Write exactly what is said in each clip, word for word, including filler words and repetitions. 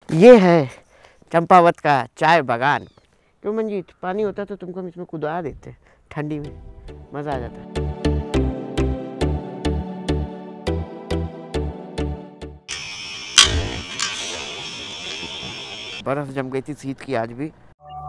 ये है चंपावत का चाय बागान। क्यों मंजीत, पानी होता तो तुमको हम इसमें कुदा देते, ठंडी में मज़ा आ जाता। बर्फ जम गई थी शीत की आज भी।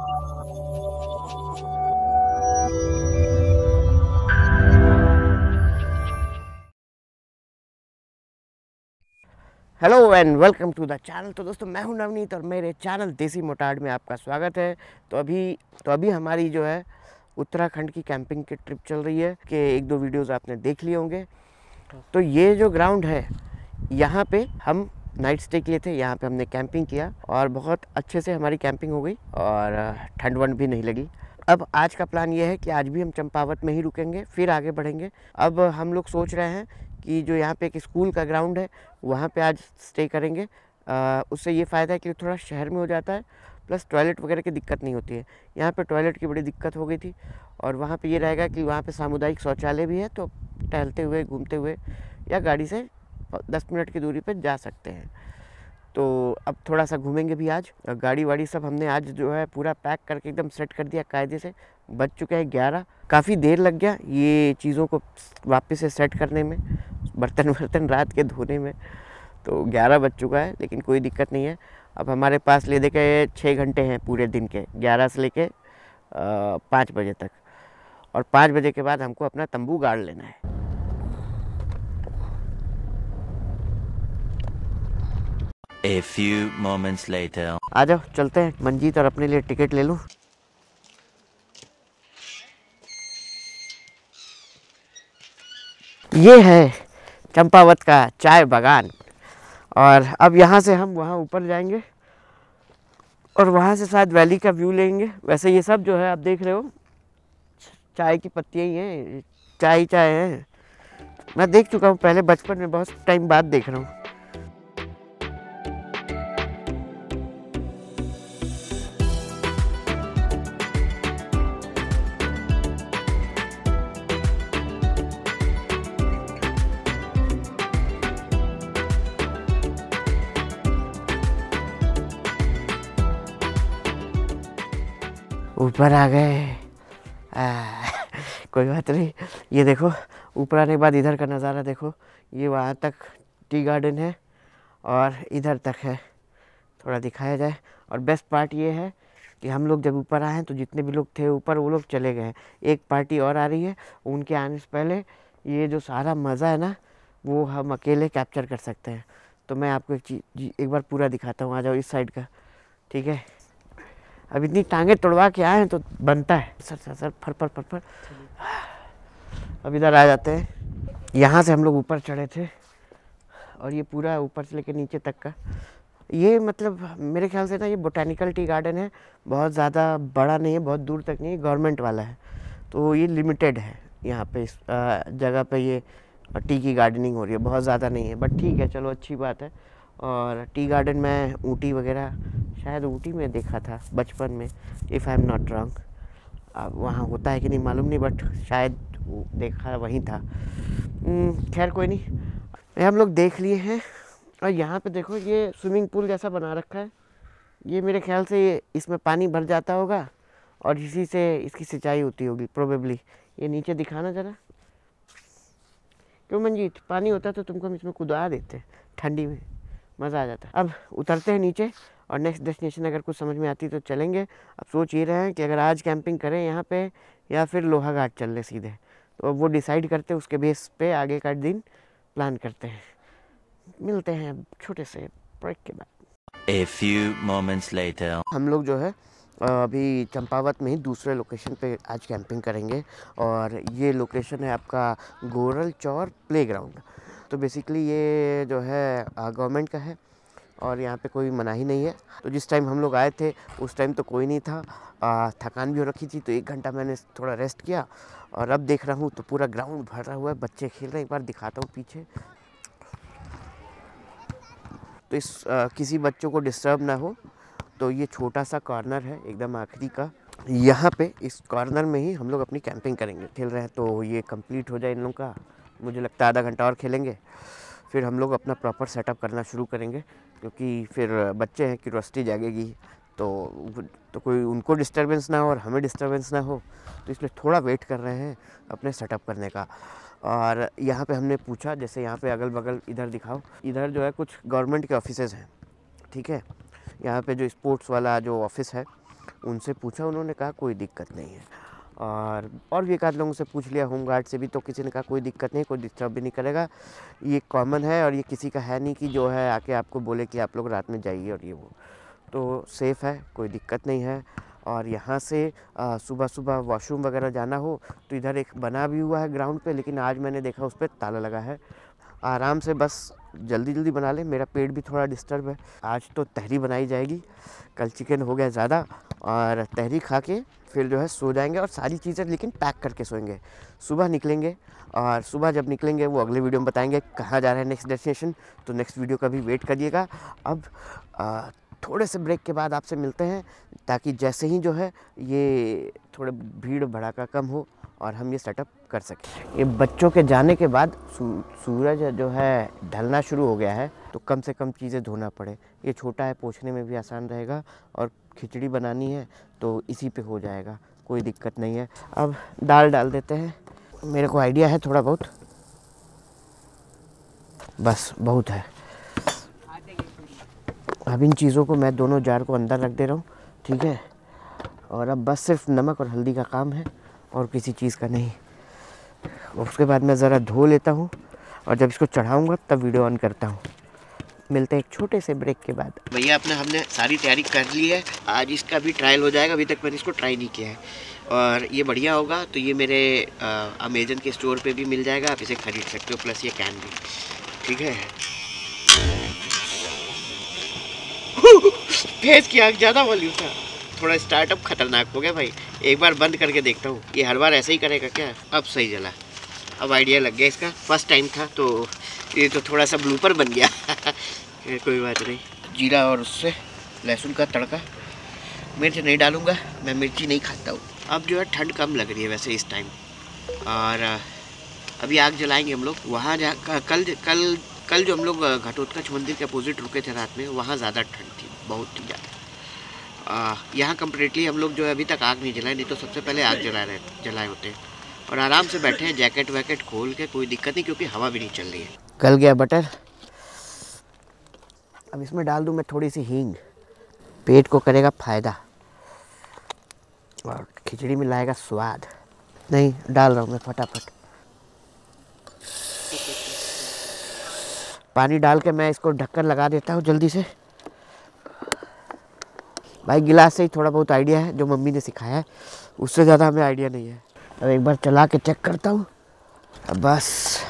Hello and welcome to the channel. तो दोस्तों, मैं हूं नवनीत और मेरे चैनल देसी मोटाड में आपका स्वागत है। तो अभी तो अभी हमारी जो है उत्तराखंड की कैंपिंग की ट्रिप चल रही है कि एक दो वीडियोस आपने देख लिए होंगे। तो ये जो ग्राउंड है, यहाँ पे हम नाइट स्टे किए थे, यहाँ पे हमने कैंपिंग किया और बहुत अच्छे से हमारी कैंपिंग हो गई और ठंड वंड भी नहीं लगी। अब आज का प्लान ये है कि आज भी हम चंपावत में ही रुकेंगे, फिर आगे बढ़ेंगे। अब हम लोग सोच रहे हैं कि जो यहाँ पे एक स्कूल का ग्राउंड है वहाँ पे आज स्टे करेंगे। आ, उससे ये फ़ायदा है कि थोड़ा शहर में हो जाता है, प्लस टॉयलेट वगैरह की दिक्कत नहीं होती है। यहाँ पे टॉयलेट की बड़ी दिक्कत हो गई थी और वहाँ पे ये रहेगा कि वहाँ पे सामुदायिक शौचालय भी है, तो टहलते हुए घूमते हुए या गाड़ी से दस मिनट की दूरी पर जा सकते हैं। तो अब थोड़ा सा घूमेंगे भी आज। गाड़ी वाड़ी सब हमने आज जो है पूरा पैक करके एकदम सेट कर दिया कायदे से। बज चुके हैं ग्यारह। काफ़ी देर लग गया ये चीज़ों को वापस से सेट करने में, बर्तन वर्तन रात के धोने में। तो ग्यारह बज चुका है, लेकिन कोई दिक्कत नहीं है। अब हमारे पास ले दे के छः घंटे हैं पूरे दिन के, ग्यारह से लेके पाँच बजे तक। और पाँच बजे के बाद हमको अपना तंबू गाड़ लेना है। A few moments later. आ जाओ चलते हैं। मंजीत और अपने लिए टिकट ले लूँ। ये है चंपावत का चाय बागान और अब यहाँ से हम वहाँ ऊपर जाएंगे और वहाँ से शायद वैली का व्यू लेंगे। वैसे ये सब जो है आप देख रहे हो चाय की पत्तियाँ ही हैं, चाय चाय है। मैं देख चुका हूँ पहले बचपन में, बहुत टाइम बाद देख रहा हूँ। ऊपर आ गए। कोई बात नहीं। ये देखो ऊपर आने के बाद इधर का नज़ारा देखो। ये वहाँ तक टी गार्डन है और इधर तक है, थोड़ा दिखाया जाए। और बेस्ट पार्ट ये है कि हम लोग जब ऊपर आए हैं तो जितने भी लोग थे ऊपर वो लोग चले गए हैं। एक पार्टी और आ रही है, उनके आने से पहले ये जो सारा मज़ा है ना वो हम अकेले कैप्चर कर सकते हैं। तो मैं आपको एक चीज़ एक बार पूरा दिखाता हूँ। आ जाओ इस साइड का, ठीक है। अब इतनी टांगे तोड़वा के आए हैं तो बनता है। सर सर सर फर फर फर फर। अब इधर आ जाते हैं। यहाँ से हम लोग ऊपर चढ़े थे और ये पूरा ऊपर से लेकर नीचे तक का, ये मतलब मेरे ख्याल से ना ये बोटैनिकल टी गार्डन है। बहुत ज़्यादा बड़ा नहीं है, बहुत दूर तक नहीं है, गवर्नमेंट वाला है। तो ये लिमिटेड है यहाँ पे, इस जगह पे ये टी की गार्डनिंग हो रही है। बहुत ज़्यादा नहीं है, बट ठीक है, चलो अच्छी बात है। और टी गार्डन में ऊटी वगैरह, शायद ऊटी में देखा था बचपन में, if I am not wrong. अब वहाँ होता है कि नहीं मालूम नहीं, बट शायद देखा वहीं था। खैर कोई नहीं, ये हम लोग देख लिए हैं। और यहाँ पे देखो ये स्विमिंग पूल जैसा बना रखा है। ये मेरे ख्याल से ये इसमें पानी भर जाता होगा और इसी से इसकी सिंचाई होती होगी प्रोबेबली। ये नीचे दिखाना ज़रा। क्यों मंजीत, पानी होता तो तुमको हम इसमें कुदा देते, ठंडी में मज़ा आ जाता। अब उतरते हैं नीचे और नेक्स्ट डेस्टिनेशन अगर कुछ समझ में आती तो चलेंगे। अब सोच ये रहे हैं कि अगर आज कैंपिंग करें यहाँ पे या फिर लोहा घाट चल रहे सीधे, तो वो डिसाइड करते हैं, उसके बेस पे आगे का दिन प्लान करते हैं। मिलते हैं छोटे से ब्रेक के बाद। A few moments later. हम लोग जो है अभी चंपावत में ही दूसरे लोकेशन पे आज कैंपिंग करेंगे और ये लोकेशन है आपका गोरल चौर प्लेग्राउंड। तो बेसिकली ये जो है गवर्नमेंट का है और यहाँ पे कोई मनाही नहीं है। तो जिस टाइम हम लोग आए थे उस टाइम तो कोई नहीं था, आ, थकान भी हो रखी थी, तो एक घंटा मैंने थोड़ा रेस्ट किया और अब देख रहा हूँ तो पूरा ग्राउंड भरा हुआ है, बच्चे खेल रहे हैं। एक बार दिखाता हूँ पीछे, तो इस आ, किसी बच्चों को डिस्टर्ब ना हो तो ये छोटा सा कॉर्नर है एकदम आखिरी का। यहाँ पे इस कॉर्नर में ही हम लोग अपनी कैंपिंग करेंगे। खेल रहे हैं तो ये कंप्लीट हो जाए इन लोगों का, मुझे लगता है आधा घंटा और खेलेंगे, फिर हम लोग अपना प्रॉपर सेटअप करना शुरू करेंगे। क्योंकि फिर बच्चे हैं, क्यूरोसिटी जागेगी, तो तो कोई उनको डिस्टरबेंस ना हो और हमें डिस्टरबेंस ना हो, तो इसलिए थोड़ा वेट कर रहे हैं अपने सेटअप करने का। और यहाँ पे हमने पूछा, जैसे यहाँ पे अगल बगल इधर दिखाओ, इधर जो है कुछ गवर्नमेंट के ऑफिसेज़ हैं, ठीक है। यहाँ पे जो स्पोर्ट्स वाला जो ऑफिस है उनसे पूछा, उन्होंने कहा कोई दिक्कत नहीं है। और और भी एक आध लोगों से पूछ लिया, होमगार्ड से भी, तो किसी ने कहा कोई दिक्कत नहीं, कोई डिस्टर्ब भी नहीं करेगा, ये कॉमन है और ये किसी का है नहीं कि जो है आके आपको बोले कि आप लोग रात में जाइए और ये वो, तो सेफ़ है, कोई दिक्कत नहीं है। और यहाँ से सुबह सुबह वॉशरूम वगैरह जाना हो तो इधर एक बना भी हुआ है ग्राउंड पे, लेकिन आज मैंने देखा उस पर ताला लगा है। आराम से बस जल्दी जल्दी बना ले, मेरा पेट भी थोड़ा डिस्टर्ब है। आज तो तहरी बनाई जाएगी, कल चिकन हो गया ज़्यादा, और तहरी खा के फिर जो है सो जाएंगे, और सारी चीज़ें लेकिन पैक करके सोएंगे। सुबह निकलेंगे, और सुबह जब निकलेंगे वो अगले वीडियो में बताएंगे कहाँ जा रहे हैं नेक्स्ट डेस्टिनेशन, तो नेक्स्ट वीडियो का भी वेट करिएगा। अब आ, थोड़े से ब्रेक के बाद आपसे मिलते हैं, ताकि जैसे ही जो है ये थोड़े भीड़ भड़ाका कम हो और हम ये सेटअप कर सकें। ये बच्चों के जाने के बाद सूरज जो है ढलना शुरू हो गया है, तो कम से कम चीज़ें धोना पड़े। ये छोटा है, पोंछने में भी आसान रहेगा, और खिचड़ी बनानी है तो इसी पे हो जाएगा, कोई दिक्कत नहीं है। अब दाल डाल देते हैं, मेरे को आइडिया है थोड़ा बहुत, बस बहुत है। अब इन चीज़ों को मैं दोनों जार को अंदर रख दे रहा हूँ, ठीक है। और अब बस सिर्फ नमक और हल्दी का काम है, और किसी चीज़ का नहीं। उसके बाद मैं ज़रा धो लेता हूँ, और जब इसको चढ़ाऊँगा तब वीडियो ऑन करता हूँ। मिलते हैं एक छोटे से ब्रेक के बाद। भैया अपने हमने सारी तैयारी कर ली है, आज इसका भी ट्रायल हो जाएगा। अभी तक मैंने इसको ट्राई नहीं किया है, और ये बढ़िया होगा तो ये मेरे अमेजन के स्टोर पे भी मिल जाएगा, आप इसे ख़रीद सकते हो, प्लस ये कैन भी, ठीक है। फेस की आग ज़्यादा वॉल्यूम था, थोड़ा स्टार्टअप खतरनाक हो गया भाई। एक बार बंद करके देखता हूँ, ये हर बार ऐसे ही करेगा क्या? अब सही जला, अब आइडिया लग गया इसका, फर्स्ट टाइम था तो ये तो थोड़ा सा ब्लूपर बन गया। कोई बात नहीं। जीरा और उससे लहसुन का तड़का, मिर्च नहीं डालूँगा, मैं मिर्ची नहीं खाता हूँ। अब जो है ठंड कम लग रही है वैसे इस टाइम, और अभी आग जलाएंगे हम लोग। वहाँ जा कल कल कल जो हम लोग घटोत्कच मंदिर के अपोजिट रुके थे रात में, वहाँ ज़्यादा ठंड थी, बहुत ही ज़्यादा। यहाँ कम्प्लीटली हम लोग जो है अभी तक आग नहीं जलाए, नहीं तो सबसे पहले आग जला रहे जलाए होते। और आराम से बैठे हैं, जैकेट वैकेट खोल के, कोई दिक्कत नहीं, क्योंकि हवा भी नहीं चल रही है। गल गया बटर, अब इसमें डाल दूँ मैं थोड़ी सी हींग, पेट को करेगा फ़ायदा और खिचड़ी में लाएगा स्वाद। नहीं डाल रहा हूँ मैं फटाफट, पानी डाल के मैं इसको ढक्कन लगा देता हूँ जल्दी से। भाई गिलास से ही थोड़ा बहुत आइडिया है, जो मम्मी ने सिखाया है, उससे ज़्यादा हमें आइडिया नहीं है। अब एक बार चला के चेक करता हूँ, अब बस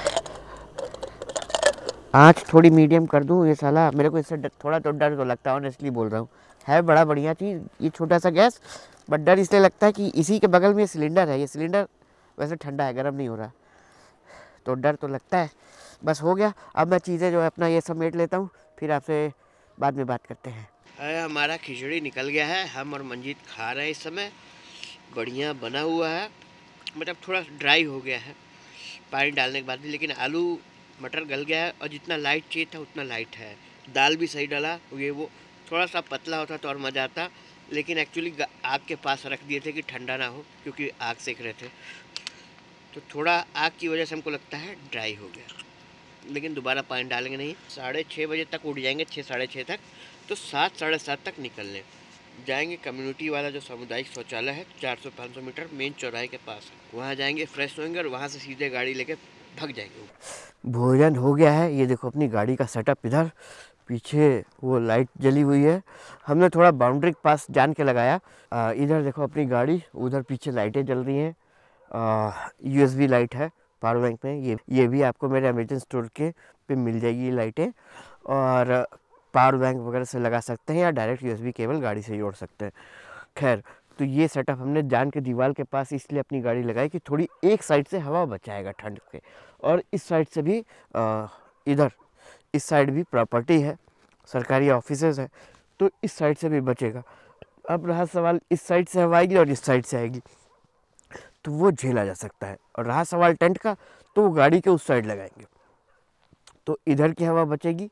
आँच थोड़ी मीडियम कर दूँ। ये साला मेरे को इससे थोड़ा तो डर तो लगता है, ऑनेस्टली बोल रहा हूँ। है बड़ा बढ़िया चीज़ ये छोटा सा गैस, बट डर इसलिए लगता है कि इसी के बगल में सिलेंडर है। ये सिलेंडर वैसे ठंडा है, गर्म नहीं हो रहा, तो डर तो लगता है। बस हो गया, अब मैं चीज़ें जो है अपना ये समेट लेता हूँ, फिर आपसे बाद में बात करते हैं। अरे हमारा खिचड़ी निकल गया है, हम और मंजीत खा रहे हैं इस समय। बढ़िया बना हुआ है, मतलब थोड़ा ड्राई हो गया है पानी डालने के बाद भी, लेकिन आलू मटर गल गया है, और जितना लाइट चाहिए था उतना लाइट है। दाल भी सही डाला, ये वो थोड़ा सा पतला होता तो और मज़ा आता, लेकिन एक्चुअली आग के पास रख दिए थे कि ठंडा ना हो, क्योंकि आग सेक रहे थे, तो थोड़ा आग की वजह से हमको लगता है ड्राई हो गया। लेकिन दोबारा पानी डालेंगे नहीं। साढ़े छः बजे तक उठ जाएंगे, छः साढ़े छः तक, तो सात साढ़े सात तक निकलने जाएंगे। कम्युनिटी वाला जो सामुदायिक शौचालय है चार सौ पाँच सौ मीटर मेन चौराहे के पास है, वहाँ जाएंगे, फ्रेश होंगे और वहाँ से सीधे गाड़ी लेके भाग जाएंगे। भोजन हो गया है, ये देखो अपनी गाड़ी का सेटअप, इधर पीछे वो लाइट जली हुई है, हमने थोड़ा बाउंड्री के पास जान के लगाया। आ, इधर देखो अपनी गाड़ी, उधर पीछे लाइटें जल रही हैं, यूएसबी लाइट है पावर बैंक में। ये ये भी आपको मेरे अमेजन स्टोर के पे मिल जाएगी ये लाइटें, और पावर बैंक वगैरह से लगा सकते हैं, या डायरेक्ट यूएसबी केबल गाड़ी से जोड़ सकते हैं। खैर, तो ये सेटअप हमने जान के दीवार के पास इसलिए अपनी गाड़ी लगाई कि थोड़ी एक साइड से हवा बचाएगा ठंड के, और इस साइड से भी आ, इधर इस साइड भी प्रॉपर्टी है, सरकारी ऑफिसेज है, तो इस साइड से भी बचेगा। अब रहा सवाल, इस साइड से हवा आएगी और इस साइड से आएगी, तो वो झेला जा सकता है। और रहा सवाल टेंट का, तो वो गाड़ी के उस साइड लगाएंगे, तो इधर की हवा बचेगी,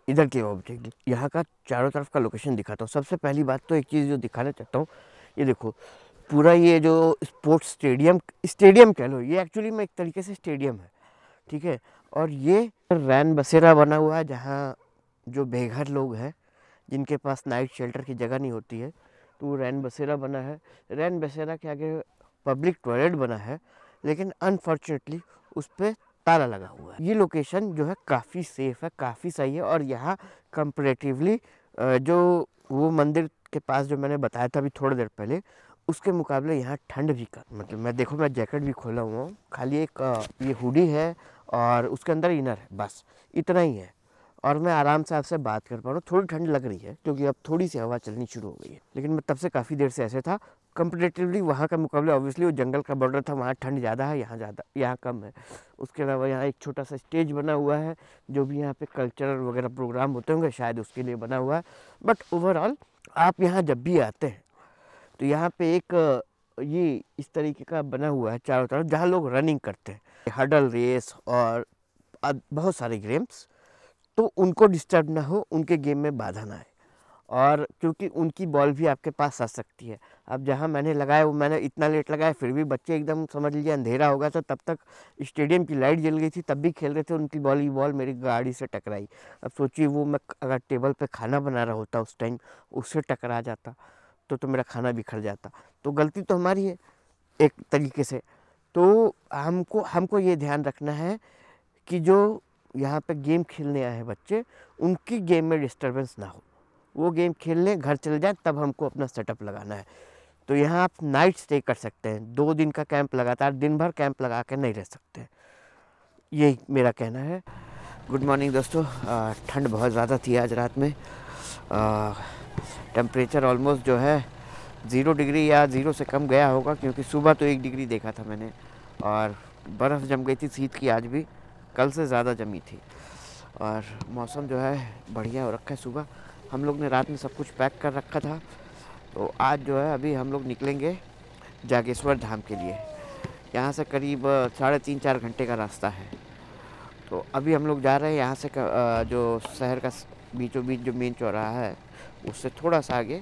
इधर की ऑब्जेक्ट, यहाँ का चारों तरफ का लोकेशन दिखाता हूँ। सबसे पहली बात तो एक चीज़ जो दिखाना चाहता हूँ, ये देखो पूरा ये जो स्पोर्ट्स स्टेडियम स्टेडियम कह लो, ये एक्चुअली में एक तरीके से स्टेडियम है, ठीक है। और ये रैन बसेरा बना हुआ है, जहाँ जो बेघर लोग हैं जिनके पास नाइट शेल्टर की जगह नहीं होती है, तो वो रैन बसेरा बना है। रैन बसेरा के आगे पब्लिक टॉयलेट बना है, लेकिन अनफॉर्चुनेटली उस पर ताला लगा हुआ है। ये लोकेशन जो है काफ़ी सेफ़ है, काफ़ी सही है। और यहाँ कंपैरेटिवली जो वो मंदिर के पास जो मैंने बताया था अभी थोड़ी देर पहले, उसके मुकाबले यहाँ ठंड भी कम, मतलब मैं देखो मैं जैकेट भी खोला हुआ हूँ, खाली एक ये हुडी है और उसके अंदर इनर है, बस इतना ही है। और मैं आराम से आपसे बात कर पा रहा हूँ। थोड़ी ठंड लग रही है क्योंकि अब थोड़ी सी हवा चलनी शुरू हो गई है, लेकिन मैं तब से काफ़ी देर से ऐसे था। कंपैरेटिवली वहाँ का मुकाबले ऑब्वियसली वो जंगल का बॉर्डर था, वहाँ ठंड ज़्यादा है, यहाँ ज़्यादा यहाँ कम है। उसके अलावा यहाँ एक छोटा सा स्टेज बना हुआ है, जो भी यहाँ पे कल्चरल वगैरह प्रोग्राम होते होंगे शायद उसके लिए बना हुआ है। बट ओवरऑल आप यहाँ जब भी आते हैं तो यहाँ पे एक ये इस तरीके का बना हुआ है चारों तरफ, जहाँ लोग रनिंग करते हैं, हडल रेस और बहुत सारे गेम्स, तो उनको डिस्टर्ब ना हो, उनके गेम में बाधा ना आए। और क्योंकि उनकी बॉल भी आपके पास आ सकती है। अब जहाँ मैंने लगाया वो मैंने इतना लेट लगाया, फिर भी बच्चे एकदम समझ लीजिए अंधेरा होगा तो तब तक स्टेडियम की लाइट जल गई थी, तब भी खेल रहे थे। उनकी बॉल की बॉल मेरी गाड़ी से टकराई। अब सोचिए वो मैं अगर टेबल पे खाना बना रहा होता उस टाइम, उससे टकरा जाता तो तो मेरा खाना बिखर जाता। तो गलती तो हमारी है एक तरीके से। तो हमको हमको ये ध्यान रखना है कि जो यहाँ पे गेम खेलने आए हैं बच्चे, उनकी गेम में डिस्टरबेंस ना हो, वो गेम खेल लें, घर चले जाएं, तब हमको अपना सेटअप लगाना है। तो यहाँ आप नाइट स्टे कर सकते हैं, दो दिन का कैंप लगातार दिन भर कैंप लगा कर नहीं रह सकते, यही मेरा कहना है। गुड मॉर्निंग दोस्तों। ठंड बहुत ज़्यादा थी आज रात में। टेम्परेचर ऑलमोस्ट जो है ज़ीरो डिग्री या ज़ीरो से कम गया होगा, क्योंकि सुबह तो एक डिग्री देखा था मैंने, और बर्फ़ जम गई थी शीत की, आज भी कल से ज़्यादा जमी थी। और मौसम जो है बढ़िया हो रखा है। सुबह हम लोग ने रात में सब कुछ पैक कर रखा था, तो आज जो है अभी हम लोग निकलेंगे जागेश्वर धाम के लिए। यहाँ से करीब साढ़े तीन चार घंटे का रास्ता है। तो अभी हम लोग जा रहे हैं यहाँ से, जो शहर का बीचों बीच जो मेन चौराहा है उससे थोड़ा सा आगे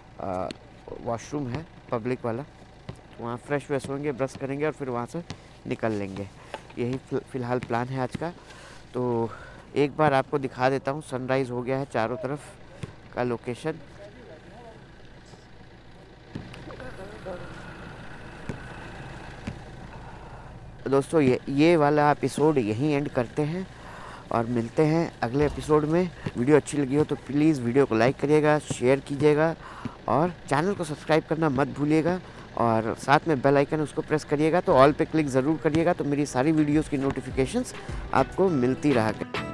वॉशरूम है पब्लिक वाला, वहाँ फ्रेश व्रेश होंगे, ब्रश करेंगे और फिर वहाँ से निकल लेंगे। यही फ़िलहाल प्लान है आज का। तो एक बार आपको दिखा देता हूँ, सनराइज़ हो गया है चारों तरफ का लोकेशन। दोस्तों ये ये वाला एपिसोड यहीं एंड करते हैं और मिलते हैं अगले एपिसोड में। वीडियो अच्छी लगी हो तो प्लीज़ वीडियो को लाइक करिएगा, शेयर कीजिएगा और चैनल को सब्सक्राइब करना मत भूलिएगा। और साथ में बेल आइकन उसको प्रेस करिएगा, तो ऑल पे क्लिक ज़रूर करिएगा, तो मेरी सारी वीडियोस की नोटिफिकेशंस आपको मिलती रहा करें।